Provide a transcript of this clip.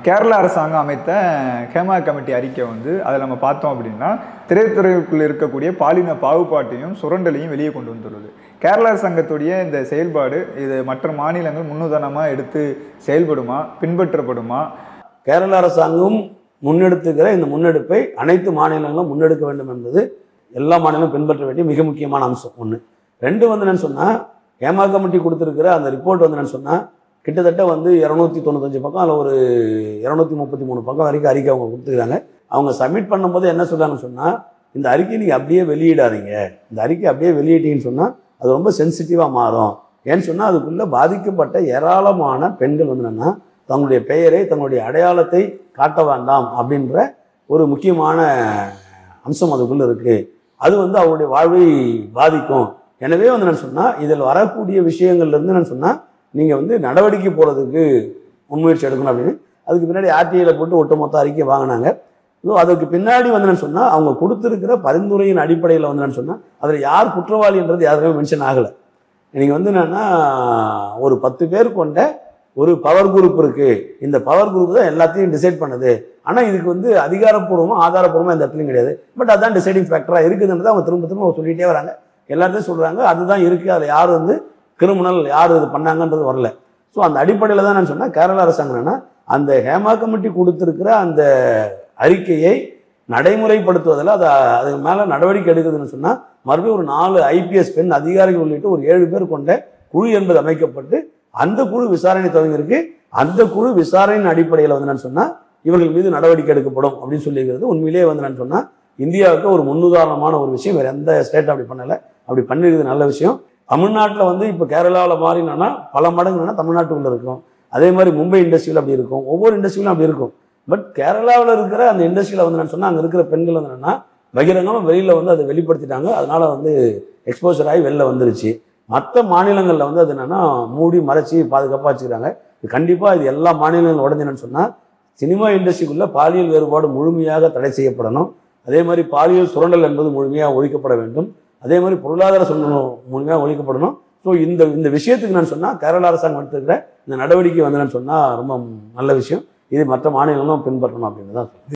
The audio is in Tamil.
கேரள அரசாங்கம் அமைத்த ஹேமா கமிட்டி அறிக்கை வந்து அதில் நம்ம பார்த்தோம் அப்படின்னா திரைத்துறைக்குள் இருக்கக்கூடிய பாலின பாகுபாட்டையும் சுரண்டலையும் வெளியே கொண்டு வந்துள்ளது. கேரள அரசாங்கத்துடைய இந்த செயல்பாடு இது மற்ற மாநிலங்கள் முன்னுதாரணமாக எடுத்து செயல்படுமா, பின்பற்றப்படுமா? கேரள அரசாங்கம் முன்னெடுத்துக்கிற இந்த முன்னெடுப்பை அனைத்து மாநிலங்களும் முன்னெடுக்க வேண்டும் என்பது எல்லா மாநிலங்களும் பின்பற்ற வேண்டிய மிக முக்கியமான அம்சம். ஒன்று. ரெண்டு வந்து என்னன்னு சொன்னால், ஹேமா கமிட்டி கொடுத்துருக்கிற அந்த ரிப்போர்ட் வந்து என்னன்னு சொன்னால் கிட்டத்தட்ட வந்து 295 பக்கம், அதில் ஒரு 233 பக்கம் வரைக்கும் அறிக்கை அவங்க கொடுத்துருக்காங்க. அவங்க சப்மிட் பண்ணும்போது என்ன சொல்கிறாங்கன்னு சொன்னால், இந்த அறிக்கை நீங்கள் அப்படியே வெளியிடாதீங்க, இந்த அறிக்கை அப்படியே வெளியிட்டீங்கன்னு சொன்னால் அது ரொம்ப சென்சிட்டிவாக மாறும். ஏன்னு சொன்னால் அதுக்குள்ளே பாதிக்கப்பட்ட ஏராளமான பெண்கள் வந்து என்னென்னா தங்களுடைய பெயரை, தங்களுடைய அடையாளத்தை காட்ட வேண்டாம் அப்படின்ற ஒரு முக்கியமான அம்சம் அதுக்குள்ளே இருக்குது. அது வந்து அவருடைய வாழ்வை பாதிக்கும். எனவே வந்து என்னன்னு சொன்னால் இதில் வரக்கூடிய விஷயங்கள்லேருந்து என்னன்னு சொன்னால் நீங்கள் வந்து நடவடிக்கை போகிறதுக்கு முன்முயற்சி எடுக்கணும் அப்படின்னு அதுக்கு பின்னாடி ஆர்டிஐயில் போட்டு ஒட்டுமொத்த அறிக்கை வாங்கினாங்க. அதுக்கு பின்னாடி வந்து என்னன்னு சொன்னால் அவங்க கொடுத்துருக்கிற பரிந்துரையின் அடிப்படையில் வந்து என்னன்னு சொன்னால் அதில் யார் குற்றவாளின்றது யாருமே மென்ஷன் ஆகலை. நீங்கள் வந்து என்னென்னா ஒரு 10 பேர் கொண்ட ஒரு பவர் குரூப் இருக்குது, இந்த பவர் குரூப் தான் எல்லாத்தையும் டிசைட் பண்ணுது. ஆனால் இதுக்கு வந்து அதிகாரப்பூர்வமாக ஆதாரப்பூர்வமாக இந்த இடத்துலையும் கிடையாது. பட் அதுதான் டிசைடிங் ஃபேக்டராக இருக்குதுன்றது அவங்க திரும்ப திரும்ப சொல்லிகிட்டே வராங்க. எல்லாத்தையும் சொல்கிறாங்க அதுதான் இருக்குது, அதில் யார் வந்து கிரிமினல், யார் இது பண்ணாங்கன்றது வரல. ஸோ அந்த அடிப்படையில் தான் நான் சொன்னேன் கேரள அரசாங்கம் என்னன்னா அந்த ஹேமா கமிட்டி கொடுத்துருக்கிற அந்த அறிக்கையை நடைமுறைப்படுத்துவதில் அதுக்கு மேலே நடவடிக்கை எடுக்குதுன்னு சொன்னால் மறுபடியும் ஒரு 4 IPS பெண் அதிகாரிகள் உள்ளிட்டு ஒரு 7 பேர் கொண்ட குழு என்பது அமைக்கப்பட்டு அந்த குழு விசாரணை துவங்கியிருக்கு. அந்த குழு விசாரணையின் அடிப்படையில் வந்து நான் சொன்னால் இவர்கள் மீது நடவடிக்கை எடுக்கப்படும் அப்படின்னு சொல்லியிருக்கிறது. உண்மையிலேயே வந்து நான் சொன்னால் இந்தியாவுக்கு ஒரு முன்னுதாரணமான ஒரு விஷயம். வேறு எந்த ஸ்டேட் அப்படி பண்ணலை, அப்படி பண்ணிருக்கிறது நல்ல விஷயம். தமிழ்நாட்டில் வந்து இப்போ கேரளாவில் மாறினா பல மடங்குனா தமிழ்நாட்டுக்குள்ளே இருக்கும். அதே மாதிரி மும்பை இண்டஸ்ட்ரியில் அப்படி இருக்கும், ஒவ்வொரு இண்டஸ்ட்ரியிலும் அப்படி இருக்கும். பட் கேரளாவில் இருக்கிற அந்த இண்டஸ்ட்ரியில் வந்து நான் சொன்னால் அங்கே இருக்கிற பெண்கள் வந்து என்னன்னா பகிரங்கமாக வெளியில் வந்து அதை வெளிப்படுத்திட்டாங்க. அதனால வந்து எக்ஸ்போசர் ஆகி வெளில வந்துருச்சு. மற்ற மாநிலங்களில் வந்து அது என்னென்னா மூடி மறைச்சி பாதுகாப்பாக வச்சுக்கிறாங்க. இது கண்டிப்பாக இது எல்லா மாநிலங்களும் உடஞ்சினு சொன்னால் சினிமா இண்டஸ்ட்ரிக்குள்ளே பாலியல் வேறுபாடு முழுமையாக தடை செய்யப்படணும். அதே மாதிரி பாலியல் சுரண்டல் என்பது முழுமையாக ஒழிக்கப்பட வேண்டும். அதே மாதிரி பொருளாதார சுரண்டல் முழுமையாக ஒழிக்கப்படணும். ஸோ இந்த விஷயத்துக்கு நான் சொன்னால் கேரள அரசாங்கம் எடுத்துக்கிற இந்த நடவடிக்கை வந்து நான் சொன்னால் ரொம்ப நல்ல விஷயம். இது மற்ற மாநிலங்களும் பின்பற்றணும் அப்படின்னு தான்